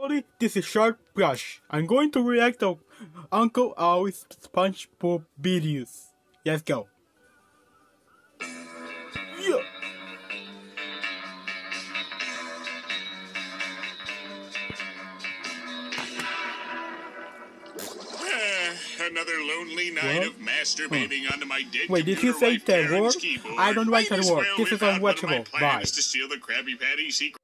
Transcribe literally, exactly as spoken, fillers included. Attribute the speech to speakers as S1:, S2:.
S1: everybody, this is Sharp Brush. I'm going to react to Uncle Al's SpongeBob videos. Let's go. Yeah.
S2: Another lonely night
S1: what?
S2: of masturbating huh. onto my dead
S1: Wait, did you say that word? I don't like that word. This is unwatchable. Bye.
S2: To steal the Krabby Patty secret